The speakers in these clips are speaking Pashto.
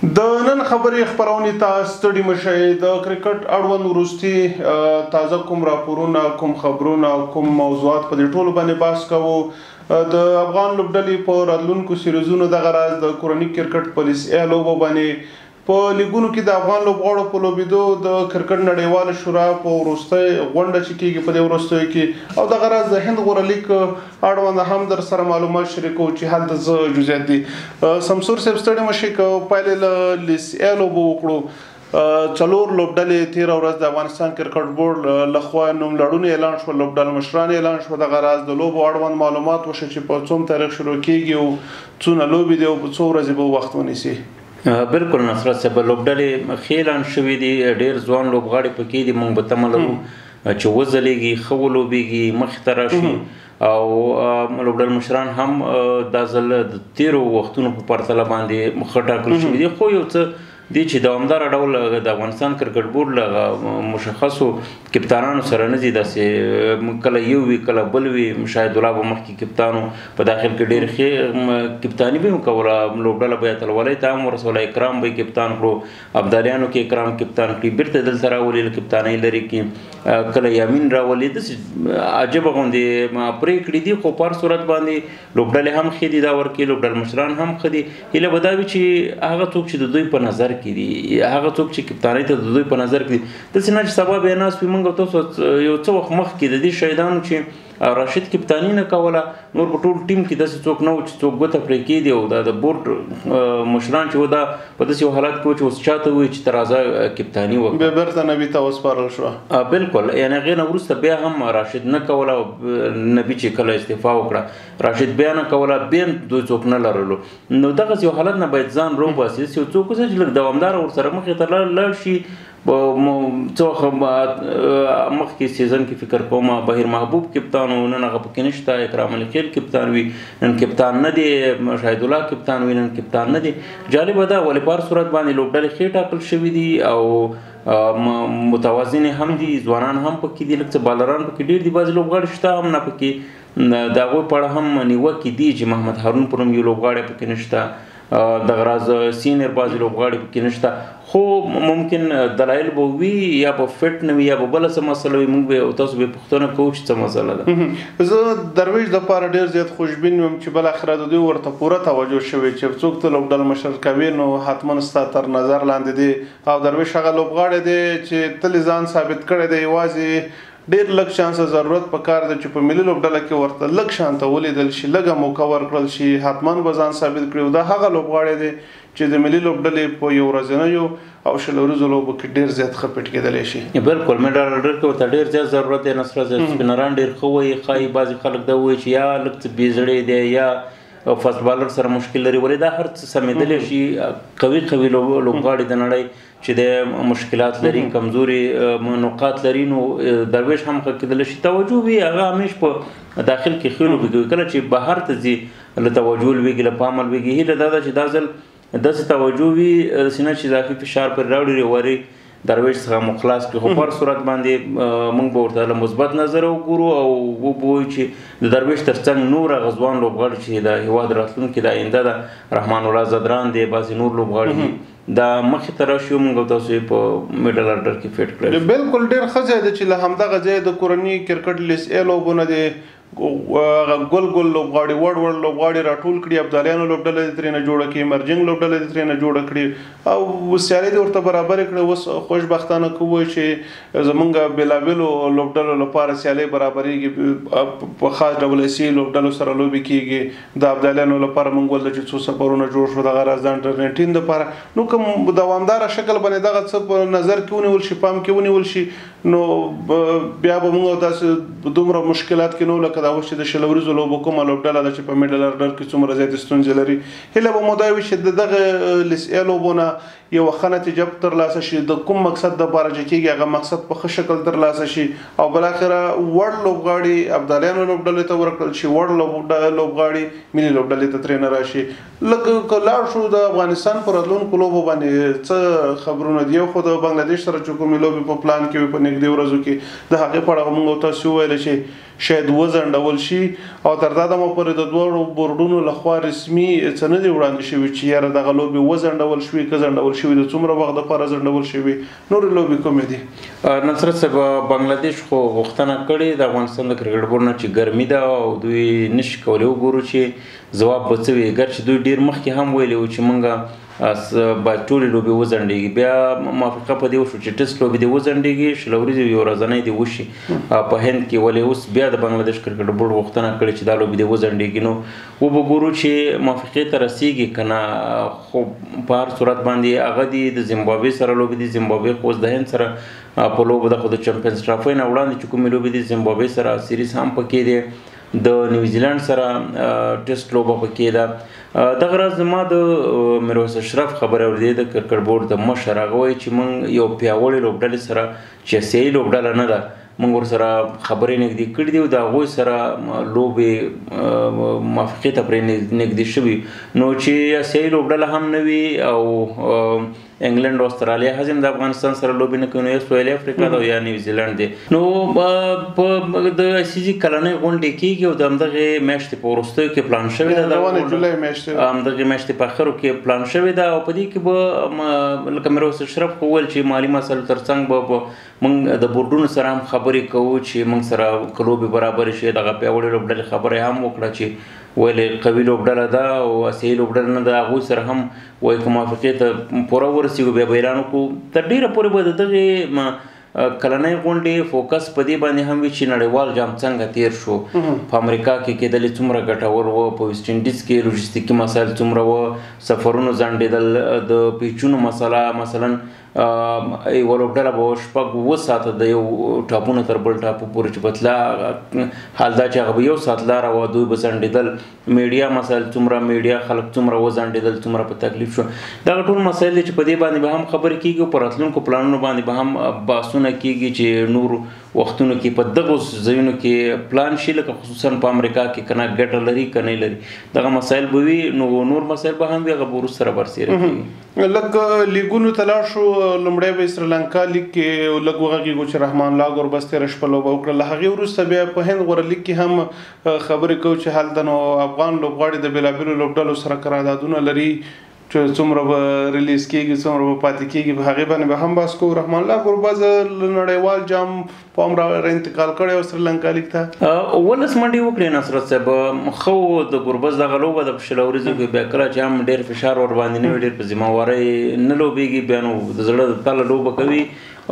د نن خبرې خپرونې ته ستړي مشئ. د کرکټ اړوند وروستي تازه کوم راپورونه، کوم خبرونه او کوم موضوعات په دې ټولو باندې بحث کوو. د افغان لوبډلې په راتلونکو سیریزونو دغه راز د کورني کرکټ په لسیا لوبو باندې په لیګونو کې د افغان لوبغاړو په لوبېدو د کرکټ نړیواله شورا په وروستۍ غونډه چې کېږي په دې وروستیو کې او دغه راز د هند غوره لیګ اړوند هم در سره معلومات شریکوو چې هلته څه جزئیات دي. سمسور صاحب ستړي مشئ که پایلې له لسیا لوبو وکړو. څلور لوبډلې تېره ورځ د افغانستان کرکټ بورډ لخوا نوملړونه اعلان شول، لوبډل مشران اعلان شو. دغه راز د لوبو اړوند معلومات وشو چې په څوم تاریخ شروع کېږي او څونه لوبې دي او په څو ورځې به وخت ونیسي. بالکل نصرت صاحب، لوبډلې ښې اعلان شوي دي، ډېر ځوان لوبغاړي پکې دي. موږ به تمه لرو چې وځلیږي، ښه ولوبېږي، مخې ته راشي. او لوبډل مشران هم دا ځل د تېرو وختونو په پرتله باندې ښه ټاکل شوي دي. خو یو څه دي چې دوامداره ډول د افغانستان کرکټ بورډ له مشخصو کپتانانو سره نه ځي، داسې کله یو وي کله بل وي. شاهد الله به مخکې کپتان و، په داخل کې ډېر ښې کپتاني به یې کوله. لوبډله به یې اتلولۍ ته هم ورسوله، اکرام به یې کپتان کړو، ابدالیانو کې اکرام کپتان کړي، بېرته دلته راولي له کپتانۍ لرې کړي، کله یامین راولي. داسې عجبه غوندې پرېکړې دي. خو په هر صورت باندې لوبډلې هم ښې دي دا ورکې، لوبډل مشران هم ښه دي. هیله به دا وي چې هغه څوک چې د دوی په نظر کې دي، هغه څوک چې کپتانۍ ته د دوی په نظر کې دي، داسې نه چې سبا بیا ناست وي. موږ تاسو یو څه وخت مخکې د دې شهیدانو چې راشد کپتاني نه کوله، نور په ټول ټیم کې داسې څوک نه و چې څوک ګوته پرې کېدي. او دا د بورډ مشران چې و دا په داسې یو حالت کې و چې اوس چاته وایي چې ته راځه کپتاني وکړه. بیا بېرته نبي ته وسپارل شوه. بالکل، یعنې هغې نه وروسته بیا هم راشد نه کوله. نبي چې کله استعفا وکړه، راشد بیا نه کوله، بیا هم دوی څوک نه لرلو. نو دغسې یو حالت نه باید ځان روباسي. داسې یو څوک اوسه چې لږ دوامداره ورسره مخې ته لاړ شي. څه وخت مخکې سیزن کې فکر کوم بهیر محبوب کپتان و، نن هغه پکې نشته. اکرام علي خیل کپتان وي، نن کپتان نه دی. شاهد الله کپتان وي، نن کپتان نه دی. جالبه ده، ولې په هر صورت باندې لوبډلې ښې ټاکل شوي دي او متوازنې هم دي. ځوانان هم پکې دي، لږ څه بالران پکې ډېر دي. بعضې لوبغاړي شته هم نه پکې، د هغوی په اړه هم نیوکې دي چې محمد هارون په نوم یو لوبغاړی پکې نشته. دغه راز سینیر بعضې لوبغاړي پکې نشته. خو ممکن دلایل به وي، یا به فټ نه وي، یا به بله څه مسله وي. موږ به تاسو به پوښتنه کوو چې څه مسله ده. زه درویش دپاره ډېر زیات خوشبین یم چې بالاخره د دوی ورته پوره توجه شوې چې څوک ته لوبډل مشر کوي نو حتما ستا تر نظر لاندې دی. او درویش هغه لوبغاړی دی چې تل ځان ثابت کړی دی. یوازې ډېر لږ شانسه ضرورت پکار دی چې په ملي لوبډله کې ورته لږ شانته ولیدل شي، لږه موقع ورکړل شي، حتما به ځان ثابت کړي. دا هغه لوبغاړی دی چې د ملي لوبډلې په یو ورځنیو او شل ورځو لوبو کې ډېر زیات ښه فټ کېدلی شي. بالکل، میډال ورډر کې ورته ډېر زیات ضرورت دی. نصرت صاحب، سپینران ډېر ښه وایي، ښایي بعضې خلک دا وایي چې یا لږ څه بېزړی دی یا فاست بالر سره مشکل لري. ولې دا هر څه سمېدلی شي. قوي قوي لوبغاړي د نړۍ چې د مشکلات لري، کمزوري نقاط لري، نو درویش هم ښه کېدلی شي. توجه وي هغه همیش په داخل کې ښې لوبې کوي. کله چې بهر ته ځي له توجه لوېږي، له پامه لوېږي. هیله دا ده چې دا ځل داسې توجه وي داسې نه چې اضافي فشار پرې راوړي، واري درویش څخه مخلاص کړي. خو په هر صورت باندې موږ به ورته له مثبت نظره وګورو او وبویو چې د درویش تر څنګ نور هغه ځوان لوبغاړي چې د هېواد راتلونکي د آینده ده، رحمان الله زدران دی، بعضې نور لوبغاړي دي، دا مخې ته راشي. موږ او تاسو یې په میډل ارډر کې فټ کړی. بالکل ډېر ښه ځای دی چې له همدغه ځایه د کورني کرکټ لسیا لوبونه دی ګل ګل لوبغاړي، وړ لوبغاړي راټول کړي. ابدالیانو لوبډله دې ترېنه جوړه کړي، مرجنګ لوبډله دې ترېنه جوړه کړي او سیالۍ دې ورته برابرې کړې. اوس خوشبختانه کوو چې زمونږ بېلابېلو لوبډلو لپاره سیالۍ برابرېږي. په خاص ډول اسیایي لوبډلو سره لوبې کېږي. د ابدالیانو لپاره موږ ولده چې څو سفرونه جوړ شو دغه راز د انډر 19 دپاره. نو کوم دوامداره شکل باندې دغه څه په نظر کې ونیول شي، پام کې ونیول شي، نو بیا به موږ داسې دومره مشکلات کې نو لکه دا اوس چې د شل ورځو لوبو کومه لوبډله ده چې په میډل ارډر کې څومره زیاتې ستونزې لري. هیله به مو دا وي چې د دغه لسیا لوبو نه یو ښه نتیجه ترلاسه شي، د کوم مقصد دپاره چې کېږي هغه مقصد په ښه شکل ترلاسه شي او بالاخره وړ لوبغاړي ابدالیانو لوبډلې ته ورکړل شي، وړ لوبغاړي ملي لوبډلې ته ترېنه راشي. لږ که لاړ شو د افغانستان په راتلونکو لوبو باندې څه خبرونه دي. یو خو د بنګلادیش سره چې کومې لوبې په پلان کې وي په نږدې ورځو کې، د هغې په اړه موږ تاسو وویل چې شاید وځنډول شي او تر دا دمه پورې د دواړو بورډونو لخوا رسمي څه نه دي وړاندې شوي چې یاره دغه لوبې وځنډول شوي که ځنډول شوي د څومره وخت دپاره ځنډول شوي نورې لوبې کومې دي؟ نصرت صاحب بنګلادیش خو غوښتنه کړې د افغانستان د کرکټ بورډ نه چې ګرمي ده او دوی نشي کولی وګورو چې ځواب به څه وي ګرچې دوی ډېر مخکې هم ویلي وو چې موږ باید ټولې لوبې وځنډېږي بیا موافقه په دې وشو چې ټسټ لوبې دې وځنډېږي شل ورځې یو ورځنۍ دې وشي په هند کې ولې اوس بیا د بنګلادیش کرکټ بورډ غوښتنه کړې چې دا لوبې دې وځنډېږي نو وبګورو چې موافقې ته رسېږي که نه خو په هر صورت باندې هغه دي د زیمبابوې سره لوبې دي زیمبابوې خو اوس د هند سره په لوبو ده خو د چمپینز ټرافۍ نه وړاندې چې کومې لوبې دي زیمبابوې سره سیریز هم پکې دی د نیوزیلند سره ټسټ لوبه پکې ده دغه راز زما د میرویس اشرف خبره اورېدې د کرکټ بورډ د مشر هغه وایي چې موږ یو پیاوړې لوبډلې سره چې آسیایي لوبډله نه ده موږ ورسره خبرې نږدې کړي دي او د هغوی سره لوبې موافقې ته پرې نږدې شوي نو چې آسیایي لوبډله هم نه وي او انګلند او استرالیا هڅه د افغانستان سره لوبې نه کوي نو یا سویلي افریقا ده یا نیوزیلند دی نو په د آیسیسي کلنۍ غونډې کېږي او د همدغې میاشتې په وروستیو کې پلان شوې ده همدغې میاشتې په اخرو کې پلان شوې ده او په دې کې به لکه میرویس اشرف خو وویل چې مالي مسایلو تر څنګ به موږ د بورډونو سره هم خبرې کوو چې موږ سره که لوبې برابرې شي دغه پیاوړې لوبډلې خبره هم وکړه چې ولې قوي لوبډله ده او آسیایي لوبډله نه ده هغوی سره هم وایي که موافقې ته پوره ورسېږو بیا به اعلان وکړو تر ډېره پورې به د دغې کلنۍ غونډې فوکس په دې باندې هم وي چې نړیوال جام څنګه تیر شو په امریکا کې کېدلې څومره ګټور و په ویسټ انډیز کې لوجستیکي مسایل څومره و سفرونو ځنډېدل د پیچونو مسله مثلا یوه لوبډله به شپږ اووه ساعته د یو ټاپونه تر بل ټاپو پورې چې بتله حال دا چې هغه به یو ساعت لاره وه دوی به ځنډېدل میډیا مسایل څومره میډیا خلک څومره وځنډېدل څومره په تکلیف شو دغه ټول مسایل دي چې په دې باندې به هم خبرې کېږي او په راتلونکو پلانونو باندې به هم بحثونه کېږي چې نور وختونو کې په دغو ځایونو کې پلان شي لکه خصوصا په امریکا کې که نه ګټه لري که نه لري دغه مسایل به وي نو نور مسایل به هم وي هغه به وروسته رابرسېره کېږي لږ لیګونو ته لاړ شو لومړی به سریلانکا لیګ کې لږ وغږېږو چې رحمان الله ګوربز تېره شپه لوبه وکړه له هغې وروسته بیا په هند غوره لیګ کې هم خبرې کوو چې هلته نو افغان لوبغاړي د بېلابېلو لوبډلو سره قراردادونه لري چې څومره به ریلیز کېږي څومره به پاتې کېږي په هغې باندې به هم بحث کوو رحمان الله ګوربز له نړیوال جام په هم را انتقال کړی او سریلانکا لیګ ته 11 منډې وکړې نصرت صاحب خو د ګوربز دغه لوبه د شل ورځو کې بیا کله چې هم ډېر فشار ور باندې نه وي ډېر په ذمهوارۍ نه لوبېږي بیا نو د زړه د تله لوبه کوي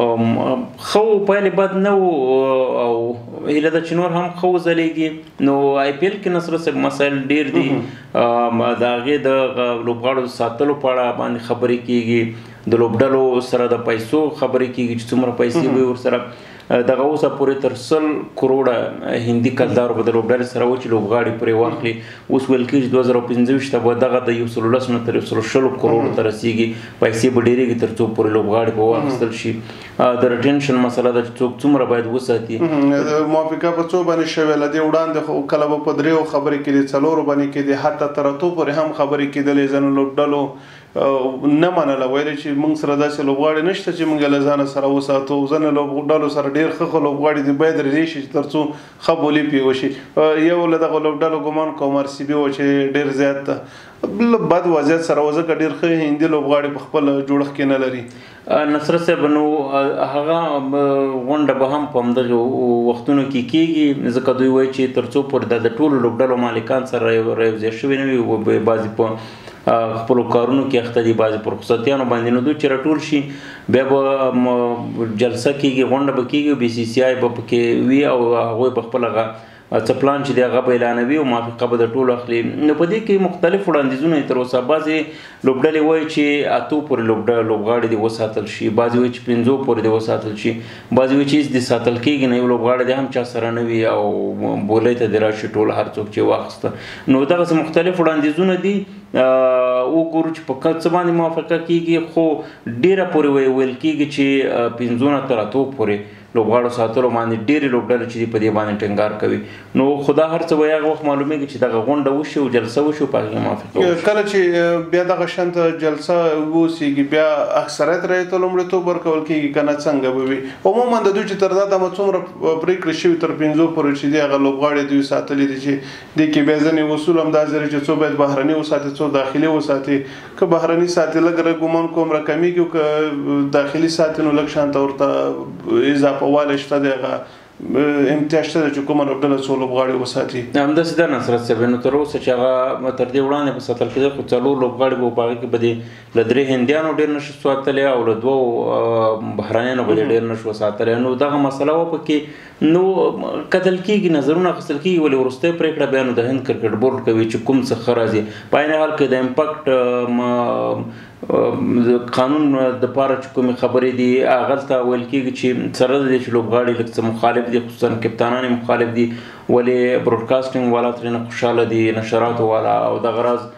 خو پایلې بد نه و او هیله ده چې نور هم خو ځلیږي نو آی پی ایل کې نصرت صاحب مسایل ډېر دي د هغې د لوبغاړو ساتلو په اړه باندې خبرې کېږي د لوبډلو سره د پیسو خبرې کېږي چې څومره پیسې وي ورسره دغه اوسه پورې تر 100 کروړه هندي کلدارو به د لوبډلې سره و چې لوبغاړي پرې واخلي اوس ویل کېږي 2015 ته به دغه د 110 نه تر 120 کروړو ته رسېږي پیسې به ډېرېږي تر څو پورې لوبغاړي به واخیستل شي د ریټینشن مسله ده چې څوک څومره باید وساتي موافقه په څو باندې شوې له دې وړاندې خو کله به په دریو خبرې کېدې څلورو باندې کېدې حتی تر اتو پورې هم خبرې کېدلې ځینو لوبډلو نه منله ویل چې موږ سره داسې لوبغاړي نشته چې موږ له ځانه سره وساتو ځینو لوبډلو سره ډېر ښه لوبغاړي دي باید ریلې شي تر څو ښه بولي پې وشي یو له دغه لوبډلو ګمان کوم آر سی بي و چې ډېر زیات بد وضعیت سره و ځکه ډېر ښه هندي لوبغاړي په خپل جوړښت کې نه لري نصرت صاحب نو هغه غونډه به هم په همدغه وختونو کې کېږي ځکه دوی وایي چې تر څو پورې د ټولو لوبډلو مالکان سره یوځای شوي نه وي بعضې په خپلو کارونو کې اخته دي بعضې په رخصتیانو باندې نو دوی چې راټول شي بیا به جلسه کېږي غونډه به کېږي بي سی سی آی به پکې وي او هغوی په خپل هغه څه پلان چې دی هغه به اعلانوي او موافقه به د ټولو اخلي نو په دې کې مختلف وړاندیزونه تر اوسه بعضې لوبډلې وایي چې اتو پورې لوبغاړي دې وساتل شي بعضې وایي چې 5 پورې دې وساتل شي بعضې وایي چې هېڅ دې ساتل کېږي نه یو لوبغاړی دې هم چا سره نه وي او بولۍ ته دې راشي ټول هر څوک چې واخیسته نو دغسې مختلف وړاندیزونه دي وګورو چې په څه باندې موافقه کېږي خو ډېره پورې ویل کېږي چې 5 نه تر 8 پورې لوبغاړو ساتلو باندې ډېرې لوبډلې چې دي په دې باندې ټینګار کوي. نو خدا هر څه وایي هغه وخت معلومیږي چې دغه غونډه وشي او جلسه وشي او په هغې موافقه وشي. کله چې بیا دغه شانته جلسه وسیږي بیا اکثریت رایې ته لومړیتوب ورکول کېږي که نه څنګه به وي؟ عموما د دوی چې تر دا دمه څومره پرېکړې شوي تر 5 پورې چې دي هغه لوبغاړي دوی ساتلي دي چې دې کې بیا ځینې اصول هم دا ځري چې څو باید بهرني وساتي څو داخلي وساتي. که بهرني ساتي لږ ګمان کوم رقمیږي او که داخلي ساتي نو لږ شانته ورته اضافه والی شته دی هغه امتیاز شته چې کومه لوبډله څو لوبغاړي وساتي. همداسې ده نصرت صاحب. نو تر اوسه چې هغه تر دې وړاندې په ساتل کېدل خو 4 لوبغاړي به په هغې کې به دې له 3 هندیانو ډېر نشو ساتلی او له 2 بهرانیانو به ډېر نشو ساتلی. نو دغه مسله وه پکې نو کتل کېږي نظرونه اخیستل کېږي ولې وروستۍ پرېکړه بیا نو د هند کرکټ بورډ کوي چې کوم څه ښه راځي. په عین حال کې د امپاکټ قانون د پاره چې کومې خبرې دي هغلته ویل کېږي چې سره د دې چې لوبغاړي لږ څه مخالف دي خصوصا کپتانان یې مخالف دي ولې براډکاسټینګ والا ترېنه خوشحاله دي نشراتو والا او دغه راز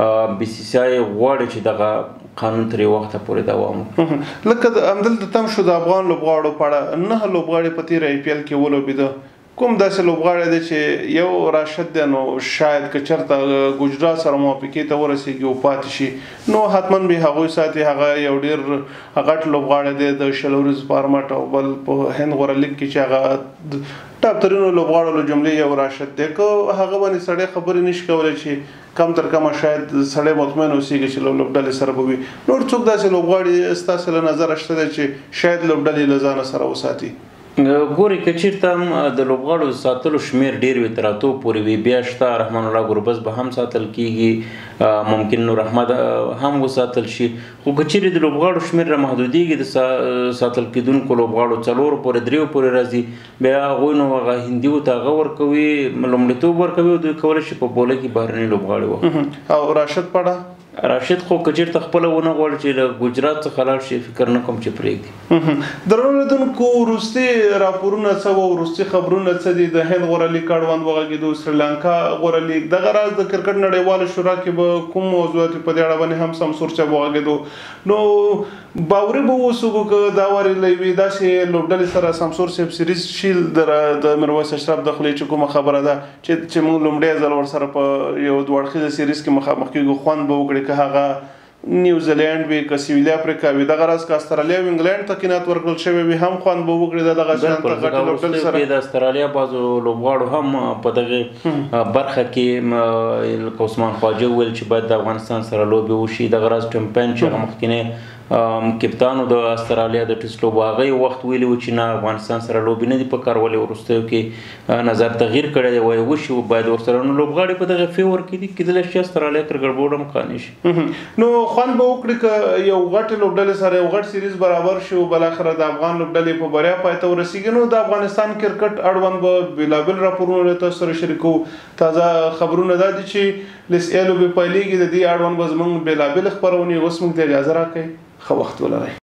BCCI غواړي چې دغه قانون تر یو وخته پورې دوام وکړي. لکه همدلته تم شو د افغان لوبغاړو په اړه 9 لوبغاړي په تېره IPL کې ولوبېده. کوم داسې لوبغاړی دی چې یو راشد دی نو شاید که چېرته ګجرات سره موافقې ته ورسېږي او پاتې شي نو حتما به هغوی ساتي. هغه یو ډېر غټ لوبغاړی دی د 20 ورځو فارمټ او بل په هند غوره لیګ کې چې هغه ټاپ ترینو لوبغاړو له جملې یو راشد دی. که هغه باندې سړی خبرې نشي کولی چې کم تر کمه شاید سړی مطمئن اوسېږي چې لوبډلې سره به وي. نور څوک داسې لوبغاړي ستاسې له نظره شته دی چې شاید لوبډلې له ځانه سره وساتي؟ ګورې که چېرته هم د لوبغاړو ساتلو شمېر ډېر وي تر 8 پورې وي بیا شته رحمان الله ګربز به هم ساتل کېږي ممکن نور احمد هم وساتل شي. خو که چېرې د لوبغاړو شمېر را محدودېږي د ساتل کېدونکو لوبغاړو 4 پورې 3 پورې راځي بیا هغوی نو هغه هندیو ته هغه ورکوي لومړیتوب ورکوي او دوی کولی شي په بوله کې بهرني لوبغاړي وکړي. او راشد پړه راشد خو که چېرته خپله ونه غواړي چې له ګجرات څخه لاړ شي فکر نه کوم چې پرېږدي. درنو لیدونکو وروستي راپورونه څه وه وروستي خبرونه څه دي؟ د هند غوره لیګ اړوند وغږېدو سریلانکا غوره لیګ دغه راز د کرکټ نړیواله شورا کې به کوم موضوعات په دې اړه باندې هم سمسور صاحب وغږېدو نو باوري به اوسو که دا وارې له یوې داسې لوبډلې سره سمسور صاحب سیریز شي د میرویس اشرف د خولې چې کومه خبره ده چې موږ لومړی ځل ورسره په یو 2 اړخیزه سیریز کې مخامخ کېږو خوند به وکړي که هغه نیوزیلینډ وي که سویلي افریقا وي دغه راز که استرالیا او انګلینډ ته قناعت ورکړل شوی وي هم خوند به وکړي دغه شانته غټې لوبډلې سره. د استرالیا بعضو لوبغاړو هم په دغه برخه کې لکه عثمان خواجه وویل چې باید د افغانستان سره لوبې وشي. دغه راز ټمپین چې هغه مخکینی کپتانو د استرالیا د ټیسټ لوبو هغه یو وخت ویلي و چې نه افغانستان سره لوبې نه دي پکار ولې وروستیو کې نظر تغییر کړی دی وایي وشي باید ورسره نو لوبغاړي په دغه فیور کې دي کېدلی شي استرالیا کرکټ بورډ هم قانع شي. نو خوند به وکړي که یو غټې لوبډلې سره یو غټ سیریز برابر شي او بالاخره د افغان لوبډلې په بریا پای ته ورسېږي نو د افغانستان کرکټ اړوند به بېلابېل راپورونه له تاسو سره شریکو. تازه خبرونه دا دي چې لس لوبې پیلېږي د دې اړوند به زموږ بېلابېل خپرونې اوس موږ ته اجازه راکوئ. ښه وخت ولرئ.